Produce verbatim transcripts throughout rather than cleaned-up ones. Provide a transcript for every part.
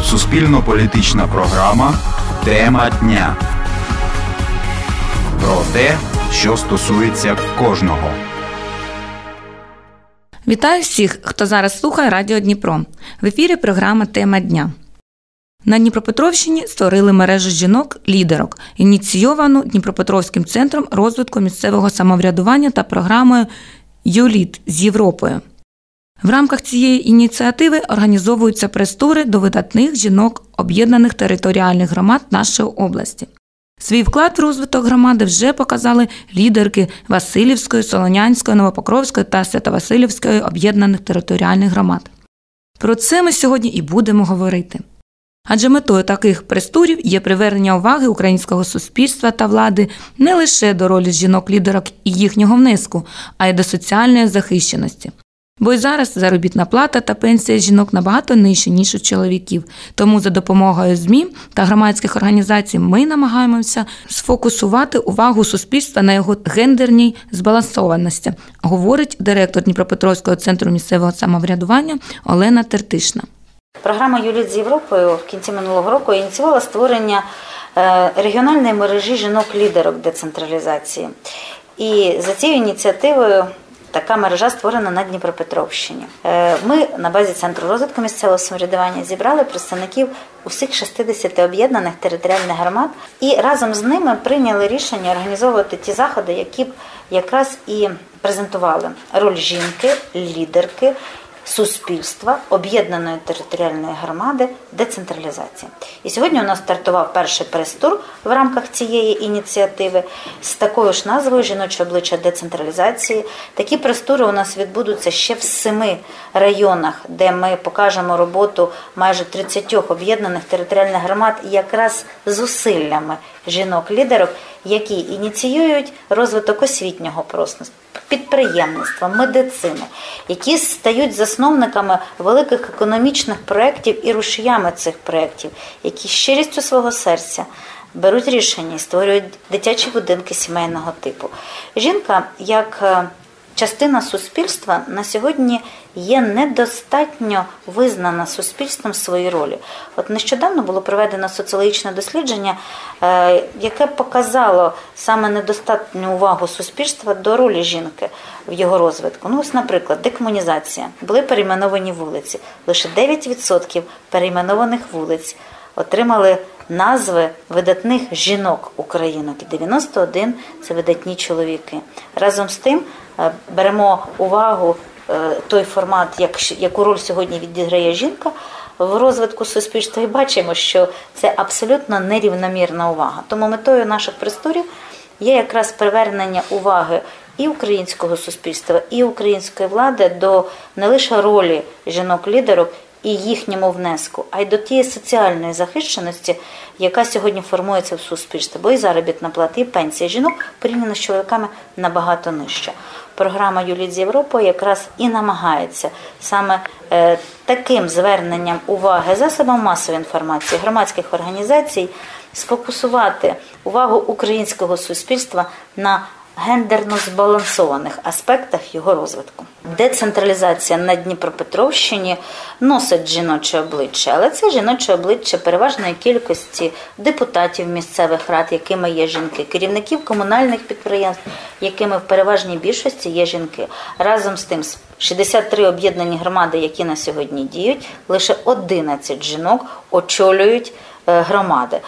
Суспільно-політична програма «Тема дня». Про те, що стосується кожного. Вітаю всіх, хто зараз слухає Радіо Дніпро. В ефірі програма «Тема дня». На Дніпропетровщині створили мережу жінок-лідерок, ініційовану Дніпропетровським центром розвитку місцевого самоврядування та програмою «ЮЛІД» з Європою. В рамках цієї ініціативи організовуються прес-тури до видатних жінок об'єднаних територіальних громад нашої області. Свій вклад в розвиток громади вже показали лідерки Василівської, Солонянської, Новопокровської та Свято-Василівської об'єднаних територіальних громад. Про це ми сьогодні і будемо говорити. Адже метою таких прес-турів є привернення уваги українського суспільства та влади не лише до ролі жінок-лідерок і їхнього внеску, а й до соціальної захищеності. Бо й зараз заробітна плата та пенсія жінок набагато нижчі, ніж у чоловіків. Тому за допомогою ЗМІ та громадських організацій ми намагаємося сфокусувати увагу суспільства на його гендерній збалансованості, говорить директор Дніпропетровського центру місцевого самоврядування Олена Тертишна. Програма «ЮЛІД» з Європою в кінці минулого року ініціювала створення регіональної мережі жінок-лідерок децентралізації. І за цією ініціативою така мережа створена на Дніпропетровщині. Ми на базі Центру розвитку місцевого самоврядування зібрали представників усіх шістдесяти об'єднаних територіальних громад і разом з ними прийняли рішення організовувати ті заходи, які б якраз і презентували роль жінки, лідерки, суспільства, об'єднаної територіальної громади, децентралізації. І сьогодні у нас стартував перший прес-тур в рамках цієї ініціативи з такою ж назвою «Жіноче обличчя децентралізації». Такі прес-тури у нас відбудуться ще в семи районах, де ми покажемо роботу майже тридцятьох об'єднаних територіальних громад якраз зусиллями жінок-лідерок, які ініціюють розвиток освітнього простору, підприємництва, медицини, які стають засновниками великих економічних проєктів і рушіями цих проєктів, які щирістю свого серця беруть рішення і створюють дитячі будинки сімейного типу. Жінка, як частина суспільства, на сьогодні є недостатньо визнана суспільством в своїй ролі. От нещодавно було проведено соціологічне дослідження, яке показало саме недостатню увагу суспільства до ролі жінки в його розвитку. Ну, ось, наприклад, декомунізація. Були перейменовані вулиці. Лише дев'ять відсотків перейменованих вулиць отримали назви видатних жінок-українок. І дев'яносто один – це видатні чоловіки. Разом з тим беремо увагу той формат, як, яку роль сьогодні відіграє жінка в розвитку суспільства, і бачимо, що це абсолютно нерівномірна увага. Тому метою наших прес-турів є якраз привернення уваги і українського суспільства, і української влади до не лише ролі жінок-лідерок і їхньому внеску, а й до тієї соціальної захищеності, яка сьогодні формується в суспільстві. Бо і заробітна плата, і пенсія жінок порівняно з чоловіками набагато нижча. Програма «ЮЛІД» з Європою якраз і намагається саме е, таким зверненням уваги засобам масової інформації, громадських організацій сфокусувати увагу українського суспільства на гендерно збалансованих аспектах його розвитку. Децентралізація на Дніпропетровщині носить жіноче обличчя, але це жіноче обличчя переважної кількості депутатів місцевих рад, якими є жінки, керівників комунальних підприємств, якими в переважній більшості є жінки. Разом з тим, шістдесят три об'єднані громади, які на сьогодні діють, лише одинадцять жінок очолюють громади.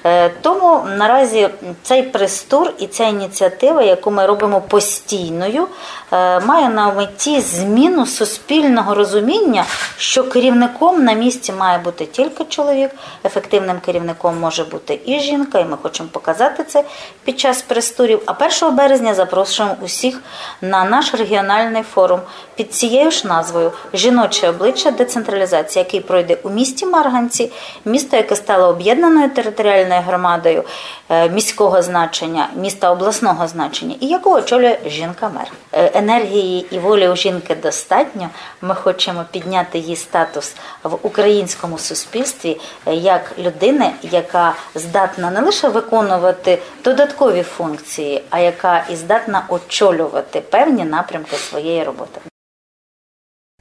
Тому наразі цей прес-тур і ця ініціатива, яку ми робимо постійною, має на меті зміну суспільного розуміння, що керівником на місці має бути тільки чоловік, ефективним керівником може бути і жінка, і ми хочемо показати це під час прес-турів. А першого березня запрошуємо усіх на наш регіональний форум під цією ж назвою «Жіноче обличчя децентралізації», який пройде у місті Марганці, місто, яке стало об'єднаною територіальною громадою міського значення, міста обласного значення, і яку очолює жінка-мер. Енергії і волі у жінки достатньо. Ми хочемо підняти її статус в українському суспільстві як людини, яка здатна не лише виконувати додаткові функції, а яка і здатна очолювати певні напрямки своєї роботи.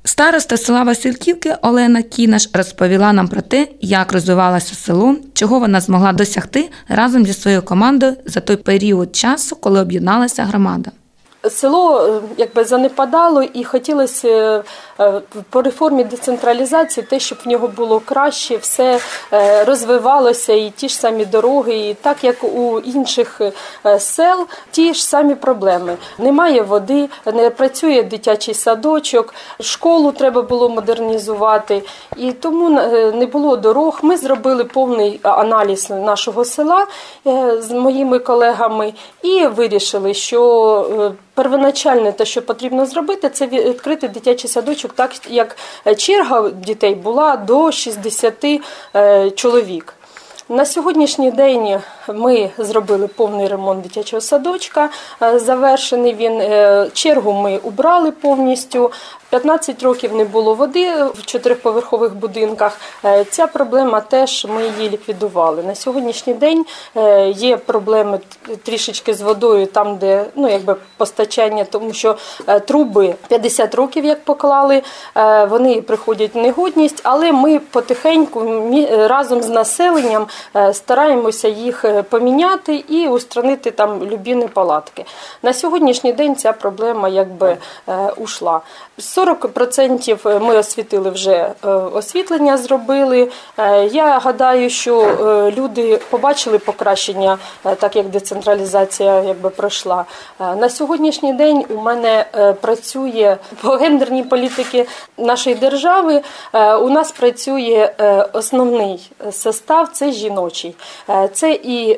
Староста села Васильківки Олена Кінаш розповіла нам про те, як розвивалося село, чого вона змогла досягти разом зі своєю командою за той період часу, коли об'єдналася громада. Село якби занепадало і хотілося по реформі децентралізації те, щоб в нього було краще, все розвивалося, і ті ж самі дороги, і так як у інших сел, ті ж самі проблеми. Немає води, не працює дитячий садочок, школу треба було модернізувати, і тому не було дорог. Ми зробили повний аналіз нашого села з моїми колегами і вирішили, що первоначальне те, що потрібно зробити, це відкрити дитячий садочок так, як черга дітей була до шістдесят чоловік. На сьогоднішній день ми зробили повний ремонт дитячого садочка, завершений він. Чергу ми убрали повністю. п'ятнадцять років не було води в чотириповерхових будинках. Ця проблема теж ми її ліквідували. На сьогоднішній день є проблеми трішечки з водою там, де ну, якби постачання, тому що труби п'ятдесят років як поклали, вони приходять в негодність, але ми потихеньку разом з населенням стараємося їх поміняти і устранити там любі неполадки. На сьогоднішній день ця проблема якби ушла. сорок відсотків ми освітили вже, освітлення зробили. Я гадаю, що люди побачили покращення, так як децентралізація якби пройшла. На сьогоднішній день у мене працює по гендерній політиці нашої держави, у нас працює основний состав – це жіночий. Це і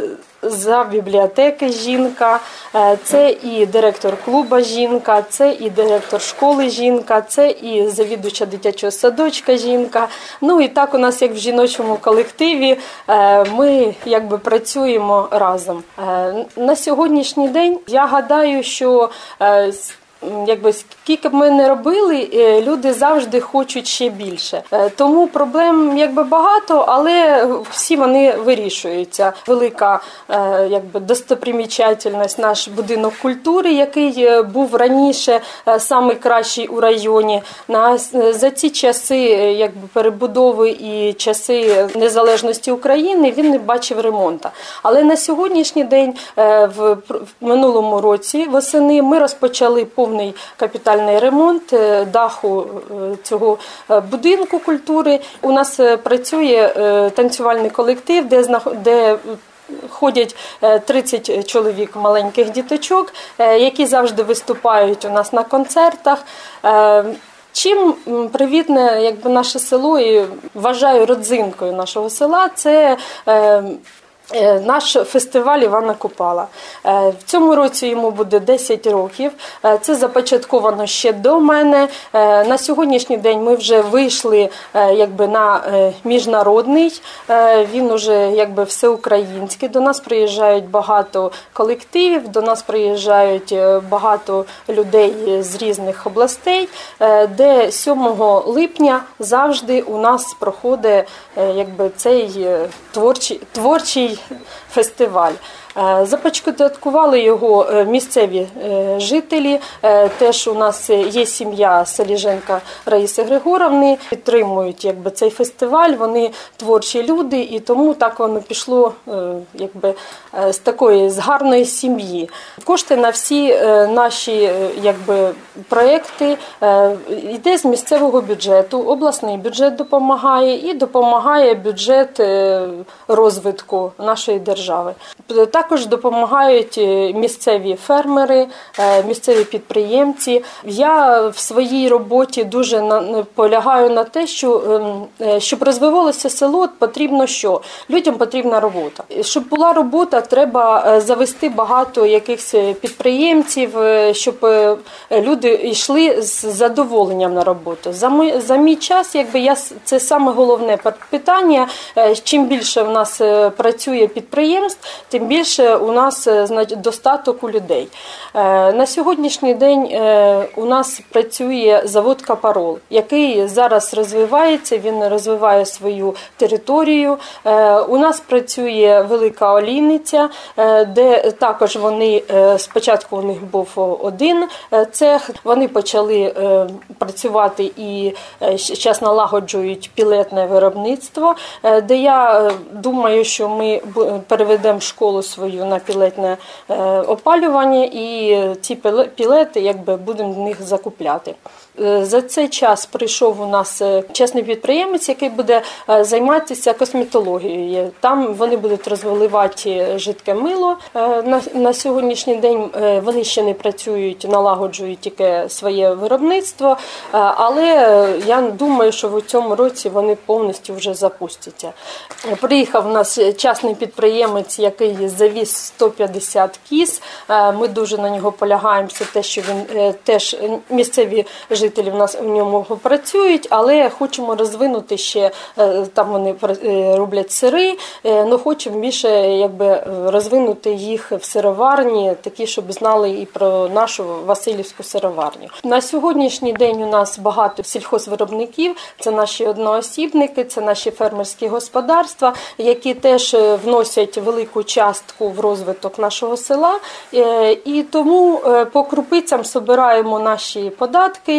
за бібліотеки жінка, це і директор клубу жінка, це і директор школи жінка, це і завідувача дитячого садочка жінка. Ну і так у нас, як в жіночому колективі, ми якби працюємо разом. На сьогоднішній день я гадаю, що якби скільки б ми не робили, люди завжди хочуть ще більше. Тому проблем якби багато, але всі вони вирішуються. Велика якби достопримічательність наш будинок культури, який був раніше найкращий у районі. На за ці часи якби перебудови і часи незалежності України він не бачив ремонту. Але на сьогоднішній день в минулому році восени ми розпочали повний капітальний ремонт даху цього будинку культури. У нас працює танцювальний колектив, де, де ходять тридцять чоловік маленьких діточок, які завжди виступають у нас на концертах. Чим привітне якби, наше село, і вважаю родзинкою нашого села, це наш фестиваль Івана Купала. В цьому році йому буде десять років. Це започатковано ще до мене. На сьогоднішній день ми вже вийшли якби, на міжнародний. Він уже якби, всеукраїнський. До нас приїжджають багато колективів, до нас приїжджають багато людей з різних областей, де сьомого липня завжди у нас проходить якби, цей творчий, творчий фестиваль. Започаткували його місцеві жителі. Теж у нас є сім'я Саліженка Раїси Григоровни. Підтримують якби, цей фестиваль, вони творчі люди, і тому так воно пішло якби, з такої з гарної сім'ї. Кошти на всі наші якби, проекти йде з місцевого бюджету, обласний бюджет допомагає і допомагає бюджет розвитку нашої держави. Також допомагають місцеві фермери, місцеві підприємці. Я в своїй роботі дуже наполягаю на те, що щоб розвивалося село, потрібно що? Людям потрібна робота. Щоб була робота, треба завести багато якихось підприємців, щоб люди йшли з задоволенням на роботу. За мій, за мій час, якби я, це саме головне питання. Чим більше в нас працює підприємців, підприємств, тим більше у нас достаток у людей. На сьогоднішній день у нас працює завод «Капарол», який зараз розвивається, він розвиває свою територію. У нас працює велика олійниця, де також вони, спочатку у них був один цех, вони почали працювати і зараз налагоджують пілетне виробництво, де я думаю, що ми переведемо школу свою на пілетне опалювання і ці пілети якби будемо в них закупляти. За цей час прийшов у нас чесний підприємець, який буде займатися косметологією. Там вони будуть розвиливати жидке мило. На, на сьогоднішній день вони ще не працюють, налагоджують тільки своє виробництво, але я думаю, що в цьому році вони повністю вже запустяться. Приїхав у нас частний підприємець, який завіз сто п'ятдесят кіз. Ми дуже на нього полягаємося, те, що він теж місцеві жителі Жителі в нас в ньому працюють, але хочемо розвинути ще, там вони роблять сири, але хочемо більше якби, розвинути їх в сироварні, такі, щоб знали і про нашу Василівську сироварню. На сьогоднішній день у нас багато сільхозвиробників, це наші одноосібники, це наші фермерські господарства, які теж вносять велику частку в розвиток нашого села, і тому по крупицям збираємо наші податки,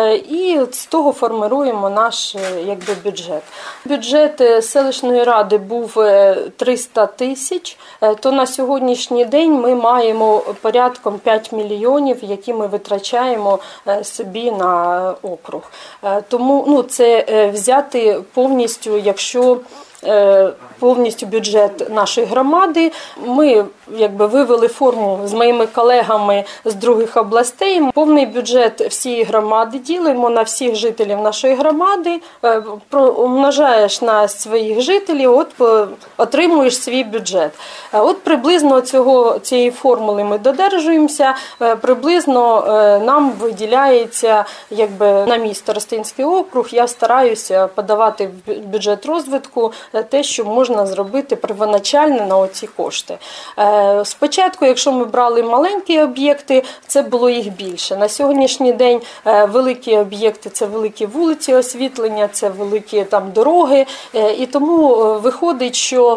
і з того формируємо наш якби, бюджет. Бюджет селищної ради був триста тисяч, то на сьогоднішній день ми маємо порядком п'ять мільйонів, які ми витрачаємо собі на округ. Тому ну, це взяти повністю, якщо повністю бюджет нашої громади. Ми якби вивели форму з моїми колегами з других областей. Повний бюджет всієї громади ділимо на всіх жителів нашої громади, умножаєш на своїх жителів, от отримуєш свій бюджет. От приблизно цього, цієї формули ми додержуємося, приблизно нам виділяється якби, на мій старостинський округ, я стараюся подавати в бюджет розвитку те, що можна зробити первоначально на оці кошти. Спочатку, якщо ми брали маленькі об'єкти, це було їх більше. На сьогоднішній день великі об'єкти – це великі вулиці освітлення, це великі там, дороги. І тому виходить, що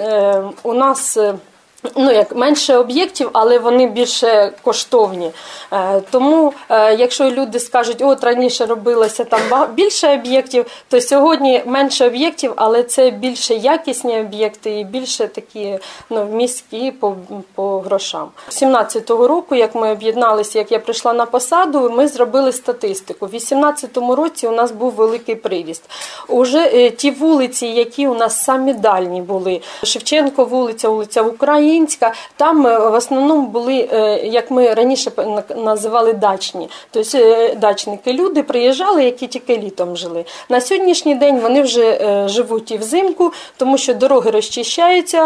у нас ну, як менше об'єктів, але вони більше коштовні. Тому, якщо люди скажуть, от раніше робилося там більше об'єктів, то сьогодні менше об'єктів, але це більше якісні об'єкти і більше такі ну, міські по, по грошам. сімнадцятого року, як ми об'єдналися, як я прийшла на посаду, ми зробили статистику. У вісімнадцятому році у нас був великий приріст. Уже ті вулиці, які у нас самі дальні були, Шевченко вулиця, вулиця Українська, там в основному були, як ми раніше називали, дачні. Тобто дачники, люди приїжджали, які тільки літом жили. На сьогоднішній день вони вже живуть і взимку, тому що дороги розчищаються,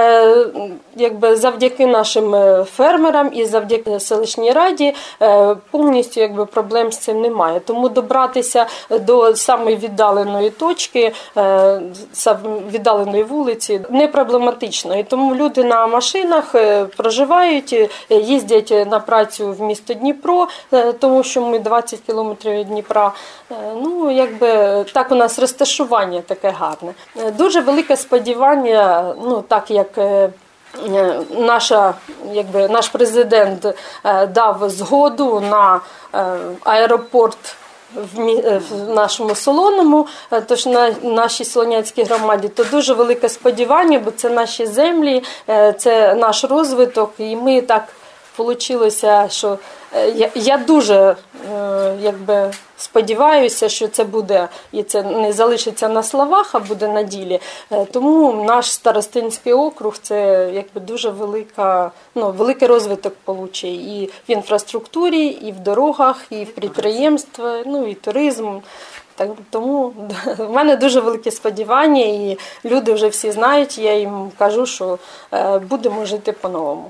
якби завдяки нашим фермерам і завдяки селищній раді повністю якби проблем з цим немає. Тому добратися до самої віддаленої точки, віддаленої вулиці не проблематично. І тому люди на машинах проживають, їздять на працю в місто Дніпро, тому що ми двадцять кілометрів від Дніпра. Ну, якби так у нас розташування таке гарне. Дуже велике сподівання, ну, так як Наша, якби, наш президент дав згоду на аеропорт в нашому Солоному, тож на нашій Солоняцькій громаді, то дуже велике сподівання, бо це наші землі, це наш розвиток, і ми так вийшло, що я, я дуже якби, сподіваюся, що це буде, і це не залишиться на словах, а буде на ділі. Тому наш старостинський округ – це якби, дуже велика, ну, великий розвиток получить і в інфраструктурі, і в дорогах, і в підприємстві, ну, і туризм. Так, тому в мене дуже велике сподівання, і люди вже всі знають, я їм кажу, що будемо жити по-новому.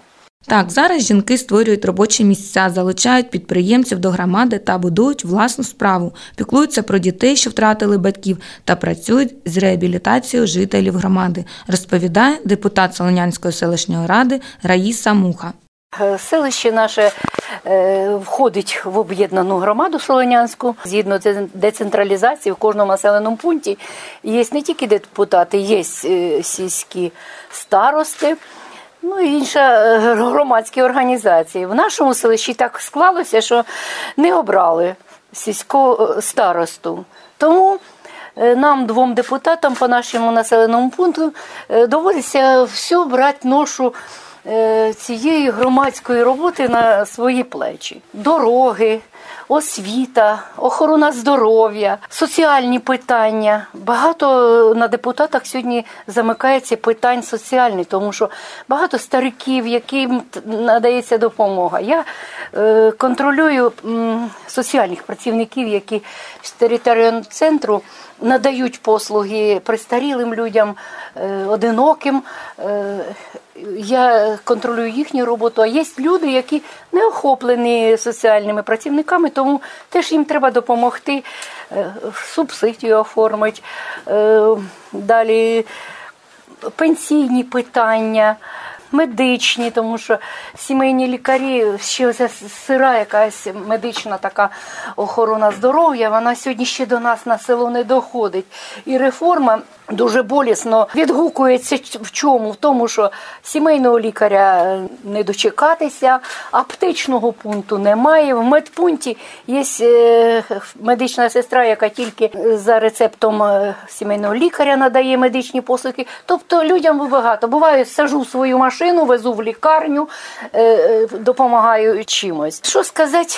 Так, зараз жінки створюють робочі місця, залучають підприємців до громади та будують власну справу, піклуються про дітей, що втратили батьків, та працюють з реабілітацією жителів громади, розповідає депутат Солонянської селищної ради Раїса Муха. Селище наше е, входить в об'єднану громаду Солонянську. Згідно децентралізації в кожному населеному пункті є не тільки депутати, є е, сільські старости, ну і інші громадські організації. В нашому селищі так склалося, що не обрали сільського старосту. Тому нам, двом депутатам по нашому населеному пункту, доводиться всю брати ношу цієї громадської роботи на свої плечі. Дороги, освіта, охорона здоров'я, соціальні питання. Багато на депутатах сьогодні замикається питань соціальних, тому що багато стариків, яким надається допомога. Я е, контролюю м, соціальних працівників, які з територіального центру надають послуги престарілим людям, е, одиноким. Е, Я контролюю їхню роботу, а є люди, які не охоплені соціальними працівниками, тому теж їм треба допомогти, субсидію оформити, далі пенсійні питання, медичні, тому що сімейні лікарі, ще ця сира якась медична така охорона здоров'я, вона сьогодні ще до нас на село не доходить. І реформа дуже болісно відгукується в чому? В тому, що сімейного лікаря не дочекатися, аптечного пункту немає. В медпункті є медична сестра, яка тільки за рецептом сімейного лікаря надає медичні послуги. Тобто людям багато. Буває, сажу свою машину, везу в лікарню, допомагаю чимось. Що сказати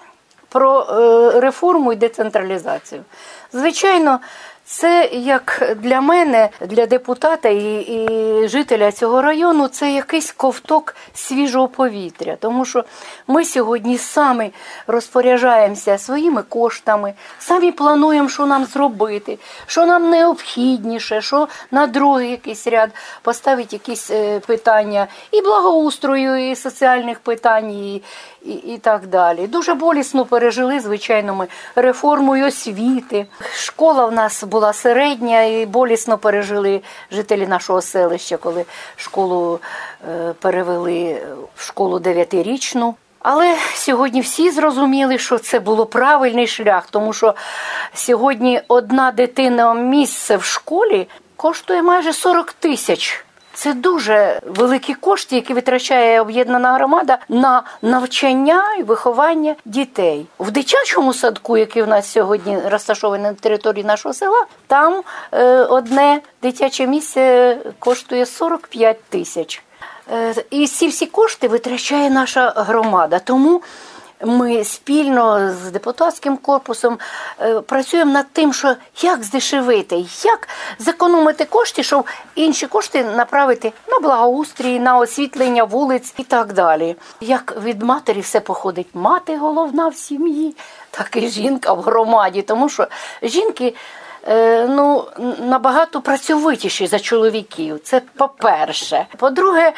про реформу і децентралізацію? Звичайно, це, як для мене, для депутата і, і жителя цього району, це якийсь ковток свіжого повітря. Тому що ми сьогодні самі розпоряджаємося своїми коштами, самі плануємо, що нам зробити, що нам необхідніше, що на другий якийсь ряд поставити якісь питання і благоустрою, і соціальних питань, і, і, і так далі. Дуже болісно пережили, звичайно, ми реформу освіти. Школа в нас була була середня, і болісно пережили жителі нашого селища, коли школу е, перевели в школу дев'ятирічну. Але сьогодні всі зрозуміли, що це було правильний шлях, тому що сьогодні одна дитина місце в школі коштує майже сорок тисяч. Це дуже великі кошти, які витрачає об'єднана громада на навчання і виховання дітей. В дитячому садку, який у нас сьогодні розташований на території нашого села, там е, одне дитяче місце коштує сорок п'ять тисяч. Е, і ці всі кошти витрачає наша громада. Тому ми спільно з депутатським корпусом е, працюємо над тим, що як здешевити, як зекономити кошти, щоб інші кошти направити на благоустрій, на освітлення вулиць і так далі. Як від матері все походить, мати головна в сім'ї, так і жінка в громаді, тому що жінки ну, набагато працьовитіші за чоловіків. Це по-перше. По-друге,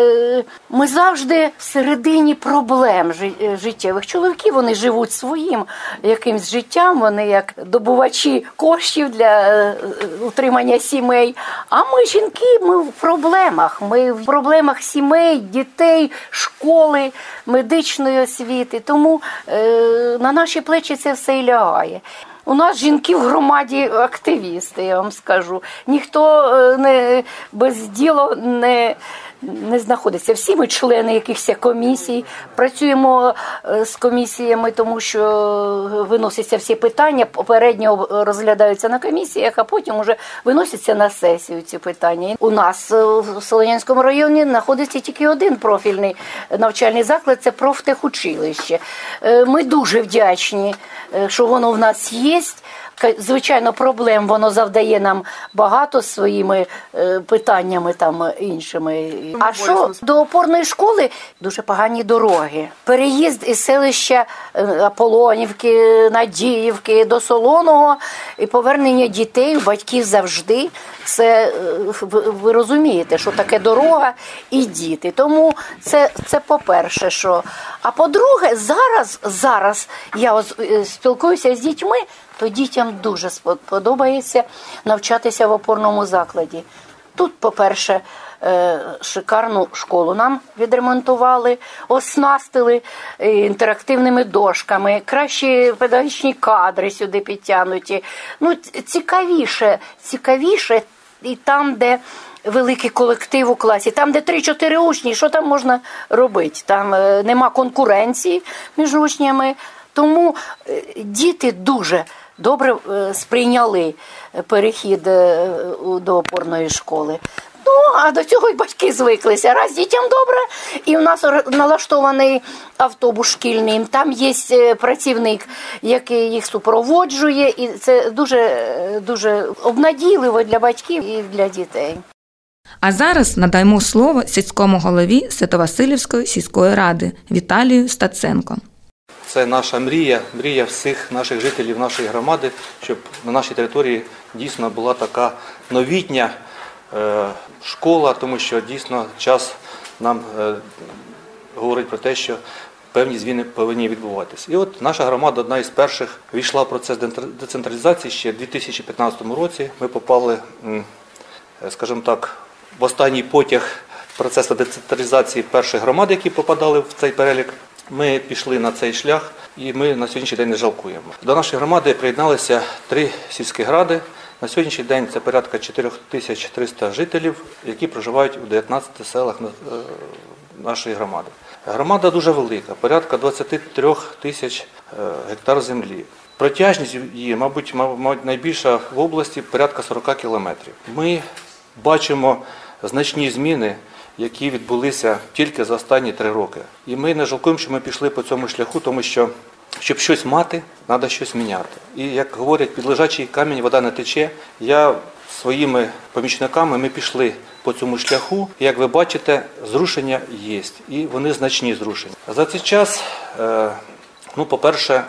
ми завжди всередині проблем життєвих. Чоловіки, вони живуть своїм якимсь життям, вони як добувачі коштів для утримання сімей. А ми, жінки, ми в проблемах. Ми в проблемах сімей, дітей, школи, медичної освіти. Тому на наші плечі це все і лягає. У нас жінки в громаді активісти, я вам скажу. Ніхто не без діла не, не знаходиться. Всі ми члени якихось комісій, працюємо з комісіями, тому що виносяться всі питання, попередньо розглядаються на комісіях, а потім вже виносяться на сесію ці питання. У нас в Солонянському районі знаходиться тільки один профільний навчальний заклад – це профтехучилище. Ми дуже вдячні, що воно в нас є, Звичайно, проблем воно завдає нам багато своїми е, питаннями там іншими. А що до опорної школи? Дуже погані дороги. Переїзд із селища Аполонівки, Надіївки до Солоного і повернення дітей, батьків завжди. Це ви, ви розумієте, що таке дорога і діти. Тому це, це по-перше, що. А по-друге, зараз, зараз я спілкуюся з дітьми, то дітям дуже подобається навчатися в опорному закладі. Тут, по-перше, шикарну школу нам відремонтували, оснастили інтерактивними дошками, кращі педагогічні кадри сюди підтягнуті. Ну, цікавіше, цікавіше і там, де великий колектив у класі, там, де три-чотири учні, що там можна робити? Там нема конкуренції між учнями, тому діти дуже добре сприйняли перехід до опорної школи. Ну, а до цього й батьки звиклися. Раз дітям добре, і у нас налаштований автобус шкільний, там є працівник, який їх супроводжує, і це дуже, дуже обнадійливо для батьків і для дітей. А зараз надаємо слово сільському голові Свято-Василівської сільської ради Віталію Стаценко. Це наша мрія, мрія всіх наших жителів нашої громади, щоб на нашій території дійсно була така новітня е, школа, тому що дійсно час нам е, говорить про те, що певні зміни повинні відбуватися. І от наша громада одна із перших війшла в процес децентралізації ще в дві тисячі п'ятнадцятому році. Ми попали, скажімо так, в останній потяг процесу децентралізації перших громад, які попадали в цей перелік. Ми пішли на цей шлях і ми на сьогоднішній день не жалкуємо. До нашої громади приєдналися три сільські ради. На сьогоднішній день це порядка чотири тисячі триста жителів, які проживають у дев'ятнадцяти селах нашої громади. Громада дуже велика, порядка двадцять три тисяч гектар землі. Протяжність її, мабуть, мабуть, найбільша в області, порядка сорок кілометрів. Ми бачимо значні зміни, які відбулися тільки за останні три роки. І ми не жалкуємо, що ми пішли по цьому шляху, тому що, щоб щось мати, треба щось міняти. І, як говорять, під лежачий камінь вода не тече. Я своїми помічниками, ми пішли по цьому шляху. І, як ви бачите, зрушення є. І вони значні зрушення. За цей час, ну, по-перше,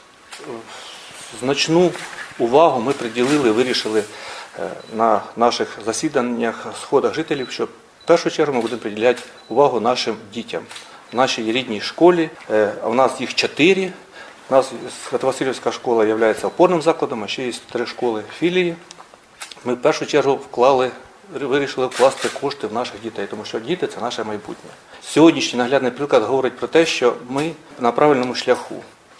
значну увагу ми приділили, вирішили на наших засіданнях, сходах жителів, що в першу чергу ми будемо приділяти увагу нашим дітям, нашій рідній школі. А у нас їх чотири. У нас Свято-Василівська школа є опорним закладом, а ще є три школи філії. Ми в першу чергу вклали, вирішили вкласти кошти в наших дітей, тому що діти – це наше майбутнє. Сьогоднішній наглядний приклад говорить про те, що ми на правильному шляху.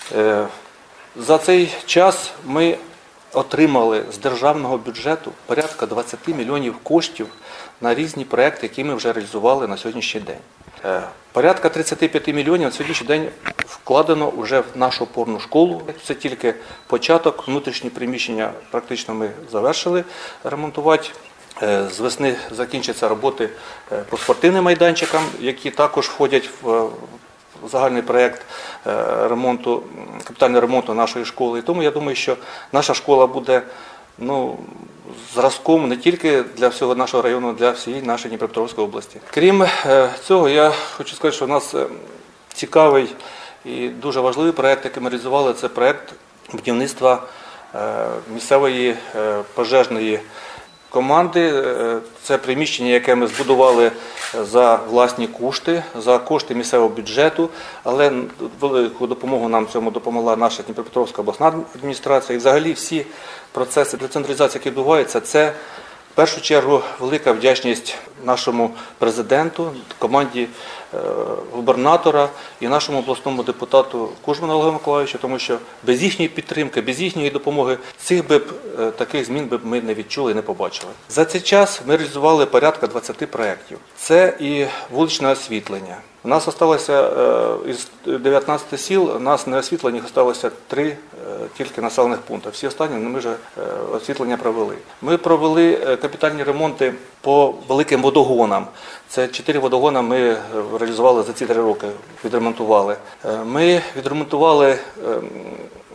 За цей час ми отримали з державного бюджету порядка двадцять мільйонів коштів на різні проекти, які ми вже реалізували на сьогоднішній день. Порядка тридцять п'ять мільйонів на сьогоднішній день вкладено вже в нашу опорну школу. Це тільки початок, внутрішні приміщення практично ми завершили ремонтувати. З весни закінчаться роботи по спортивним майданчикам, які також входять в загальний проєкт ремонту, капітального ремонту нашої школи. І тому я думаю, що наша школа буде, ну, зразком не тільки для всього нашого району, а для всієї нашої Дніпропетровської області. Крім цього, я хочу сказати, що у нас цікавий і дуже важливий проєкт, який ми реалізували, це проєкт будівництва місцевої пожежної команди. Це приміщення, яке ми збудували за власні кошти, за кошти місцевого бюджету, але велику допомогу нам в цьому допомогла наша Дніпропетровська обласна адміністрація. І взагалі всі процеси децентралізації, які відбуваються, це в першу чергу велика вдячність нашому президенту, команді губернатора і нашому обласному депутату Кужману Олегу Миколайовичу, тому що без їхньої підтримки, без їхньої допомоги цих би таких змін би ми не відчули і не побачили. За цей час ми реалізували порядка двадцяти проєктів. Це і вуличне освітлення. У нас залишилося із дев'ятнадцяти сіл, у нас не освітлені залишилося три тільки населених пункти. Всі останні ми вже освітлення провели. Ми провели капітальні ремонти по великим водогонам. Це чотири водогони ми реалізували за ці три роки, відремонтували. Ми відремонтували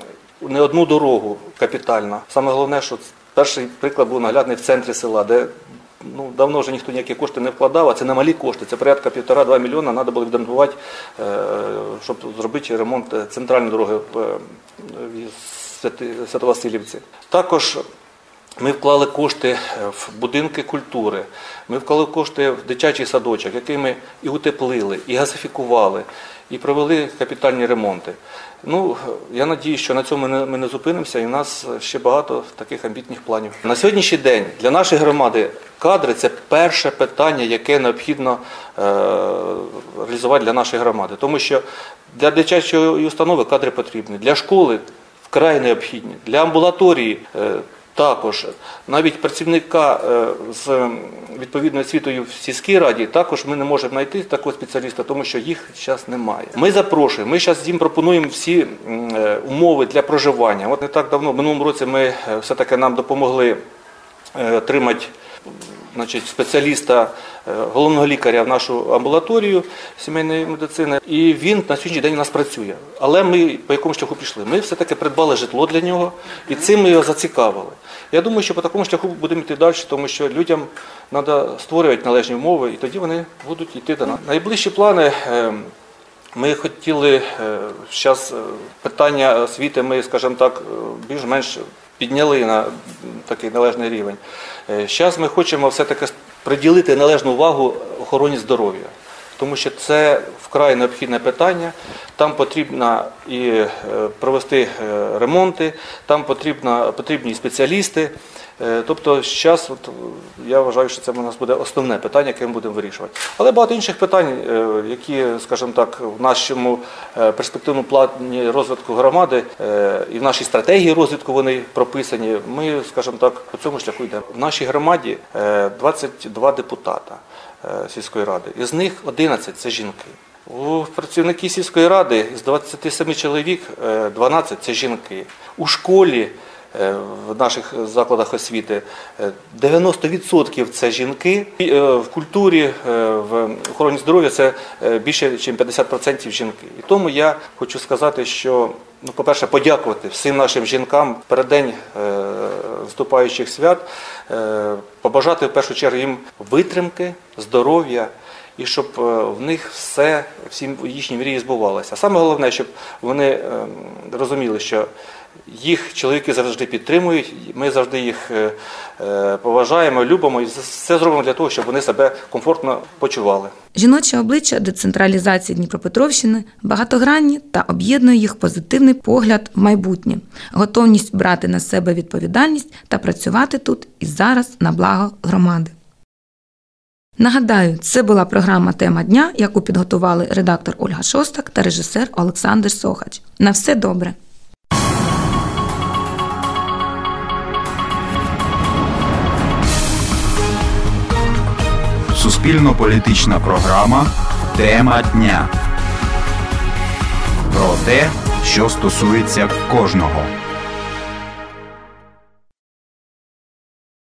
не одну дорогу капітально. Саме головне, що перший приклад був наглядний в центрі села, де ну, давно вже ніхто ніякі кошти не вкладав, а це немалі кошти, це порядка півтора-два мільйона треба було відремонтувати, щоб зробити ремонт центральної дороги в Свято-Василівці. Також ми вклали кошти в будинки культури, ми вклали кошти в дитячий садочок, який ми і утеплили, і газифікували, і провели капітальні ремонти. Ну, я сподіваюся, що на цьому ми не зупинимося, і в нас ще багато таких амбітних планів. На сьогоднішній день для нашої громади кадри – це перше питання, яке необхідно е, реалізувати для нашої громади. Тому що для дитячої установи кадри потрібні, для школи вкрай необхідні, для амбулаторії е, також. Навіть працівника з відповідною освітою в сільській раді також ми не можемо знайти такого спеціаліста, тому що їх зараз немає. Ми запрошуємо, ми зараз їм пропонуємо всі умови для проживання. От не так давно, в минулому році ми все-таки нам допомогли отримати значить, спеціаліста, головного лікаря в нашу амбулаторію сімейної медицини, і він на сьогоднішній день у нас працює. Але ми по якому шляху пішли? Ми все-таки придбали житло для нього, і цим ми його зацікавили. Я думаю, що по такому шляху будемо йти далі, тому що людям треба створювати належні умови, і тоді вони будуть йти до нас. Найближчі плани, ми хотіли, зараз питання освіти ми, скажімо так, більш-менш підняли на такий належний рівень. Зараз ми хочемо все-таки приділити належну увагу охороні здоров'я, тому що це вкрай необхідне питання, там потрібно і провести ремонти, там потрібно, потрібні спеціалісти. Тобто зараз от, я вважаю, що це у нас буде основне питання, яке ми будемо вирішувати. Але багато інших питань, які, скажімо так, в нашому перспективному плані розвитку громади і в нашій стратегії розвитку вони прописані, ми, скажімо так, по цьому шляху йдемо. В нашій громаді двадцять два депутата сільської ради, із них одинадцять – це жінки. У працівників сільської ради з двадцяти семи чоловік дванадцять – це жінки. У школі, в наших закладах освіти дев'яносто відсотків це жінки. В культурі, в охороні здоров'я це більше, ніж п'ятдесят відсотків жінки. І тому я хочу сказати, що, ну, по-перше, подякувати всім нашим жінкам в переддень вступаючих свят, побажати в першу чергу їм витримки, здоров'я, і щоб в них все, всі їхні мрії збувалися. А саме головне, щоб вони розуміли, що їх чоловіки завжди підтримують, ми завжди їх поважаємо, любимо і все зробимо для того, щоб вони себе комфортно почували. Жіноче обличчя децентралізації Дніпропетровщини багатогранні та об'єднує їх позитивний погляд в майбутнє, готовність брати на себе відповідальність та працювати тут і зараз на благо громади. Нагадаю, це була програма «Тема дня», яку підготували редактор Ольга Шостак та режисер Олександр Сохач. На все добре! Суспільно-політична програма «Тема дня». Про те, що стосується кожного.